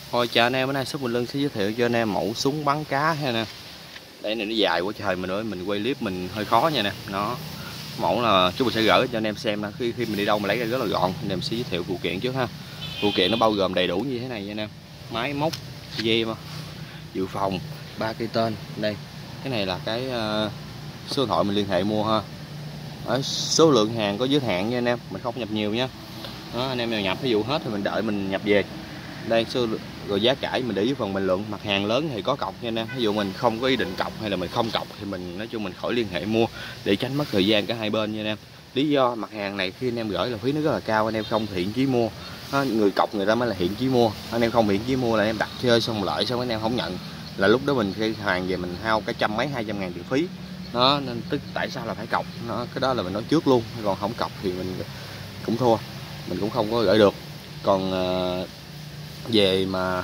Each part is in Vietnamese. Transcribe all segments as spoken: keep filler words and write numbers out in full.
Thôi chào anh em, bữa nay shop Quỳnh Lân sẽ giới thiệu cho anh em mẫu súng bắn cá ha nè. Đây này nó dài quá trời mình ơi, mình quay clip mình hơi khó nha nè. Nó mẫu là chúng mình sẽ gửi cho anh em xem, khi khi mình đi đâu mà lấy ra rất là gọn. Anh em sẽ giới thiệu phụ kiện trước ha. Phụ kiện nó bao gồm đầy đủ như thế này nha anh em. Máy móc, dây mà, dự phòng, ba cây tên. Đây, cái này là cái uh, số điện thoại mình liên hệ mua ha. Ở số lượng hàng có giới hạn nha anh em, mình không nhập nhiều nha. Đó, anh em nào nhập ví dụ hết thì mình đợi mình nhập về. Đây số rồi giá cả mình để dưới phần bình luận. Mặt hàng lớn thì có cọc nha anh em, ví dụ mình không có ý định cọc hay là mình không cọc thì mình nói chung mình khỏi liên hệ mua để tránh mất thời gian cả hai bên nha anh em. Lý do mặt hàng này khi anh em gửi là phí nó rất là cao, anh em không hiện chí mua, người cọc người ta mới là hiện chí mua, anh em không hiện chí mua là anh em đặt chơi xong lợi xong anh em không nhận, là lúc đó mình khi hàng về mình hao cái trăm mấy hai trăm ngàn tiền phí đó, nên tức tại sao là phải cọc nó, cái đó là mình nói trước luôn, còn không cọc thì mình cũng thua, mình cũng không có gửi được. Còn uh, về mà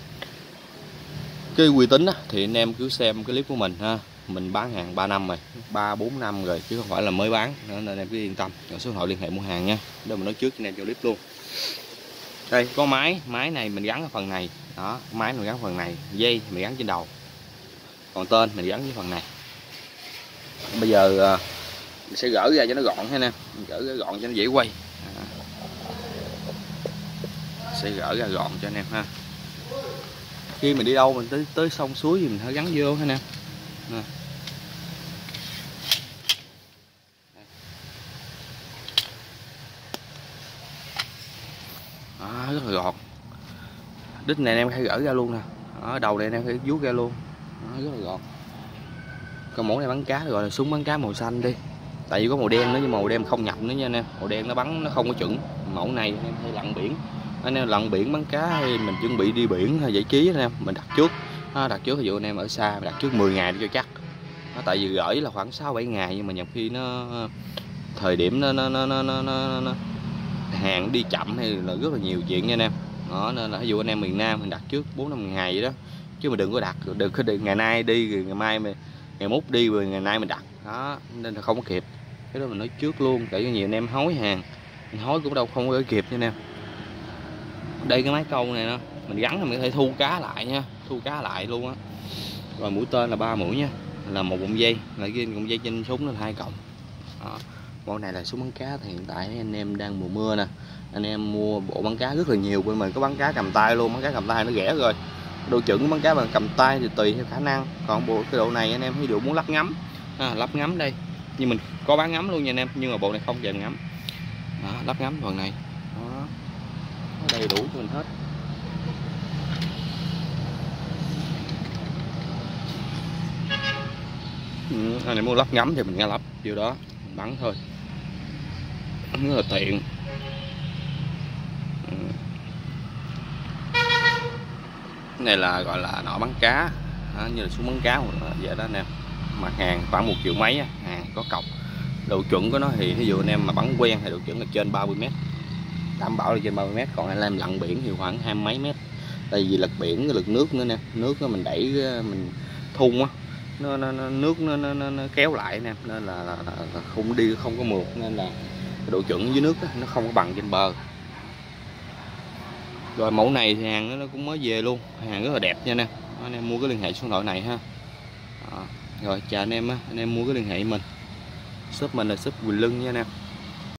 cái uy tín á, thì anh em cứ xem cái clip của mình ha, mình bán hàng ba năm rồi, ba bốn năm rồi chứ không phải là mới bán, nên anh em cứ yên tâm. Rồi số điện thoại liên hệ mua hàng nha, đó mình nói trước cho anh em cho clip luôn. Đây có máy, máy này mình gắn ở phần này đó, máy mình gắn phần này, dây mình gắn trên đầu, còn tên mình gắn với phần này. Bây giờ mình sẽ gỡ ra cho nó gọn ha nè, gỡ ra gọn cho nó dễ quay, sẽ gỡ ra gọn cho anh em ha. Khi mình đi đâu mình tới tới sông suối thì mình phải gắn vô ha nè. Đó, rất là gọn. Đít này anh em phải gỡ ra luôn nè. Ở đầu này anh em phải vuốt ra luôn. Đó, rất là gọn. Còn mẫu này bắn cá gọi là súng bắn cá màu xanh đi. Tại vì có màu đen nữa nhưng màu đen không nhập nữa nha anh em. Màu đen nó bắn nó không có chuẩn. Mẫu này anh em hay lặn biển. Anh em lặn biển bắn cá hay mình chuẩn bị đi biển hay giải trí anh em, mình đặt trước. Đó, đặt trước ví dụ anh em ở xa mình đặt trước mười ngày để cho chắc. Đó, tại vì gửi là khoảng sáu bảy ngày nhưng mà nhiều khi nó thời điểm nó nó nó nó, nó, nó hàng đi chậm hay là rất là nhiều chuyện nha anh em. Đó, nên là ví dụ anh em miền Nam mình đặt trước bốn năm ngày vậy đó, chứ mà đừng có đặt đừng có đi ngày nay đi rồi ngày mai mình ngày mốt đi rồi ngày nay mình đặt đó, nên là không có kịp. Cái đó mình nói trước luôn, tại vì nhiều anh em hối hàng, mình hối cũng đâu không có kịp nha anh em. Đây cái máy câu này nó mình gắn thì mình có thể thu cá lại nha, thu cá lại luôn á. Rồi mũi tên là ba mũi nha, là một cụm dây, lại cái cụm dây trên súng là hai cọng. Đó. Bộ này là súng bắn cá thì hiện tại anh em đang mùa mưa nè, anh em mua bộ bắn cá rất là nhiều, bên mình có bắn cá cầm tay luôn, bắn cá cầm tay nó rẻ rồi. Độ chuẩn bắn cá bằng cầm tay thì tùy theo khả năng, còn bộ cái độ này anh em ví dụ muốn lắp ngắm, à, lắp ngắm đây, nhưng mình có bán ngắm luôn nha anh em, nhưng mà bộ này không kèm ngắm. Đó, lắp ngắm phần này, đó, nó đầy đủ cho mình hết. Ừ, anh em muốn lắp ngắm thì mình nghe lắp vô đó mình bắn thôi, rất là tiện. Ừ. Cái này là gọi là nỏ bắn cá, đó, như là súng bắn cá vậy đó anh em. Mặt hàng khoảng một triệu mấy, hàng có cọc. Độ chuẩn của nó thì ví dụ anh em mà bắn quen thì độ chuẩn là trên ba mươi mét, đảm bảo là trên ba mươi mét. Còn anh em lặn biển thì khoảng hai mấy mét, tại vì lật biển cái lực nước nữa nè, nước nó mình đẩy mình thun á, nó, nó, nó nước nó, nó, nó, nó kéo lại nè, nên là, là, là, là không đi không có mượt, nên là độ chuẩn dưới nước đó, nó không có bằng trên bờ. Rồi mẫu này thì hàng nó cũng mới về luôn, hàng rất là đẹp nha nè, anh em mua cái liên hệ số điện thoại này ha. Đó. Rồi chào anh em á, anh em mua cái liên hệ mình, shop mình là shop Quỳnh Lân nha nè.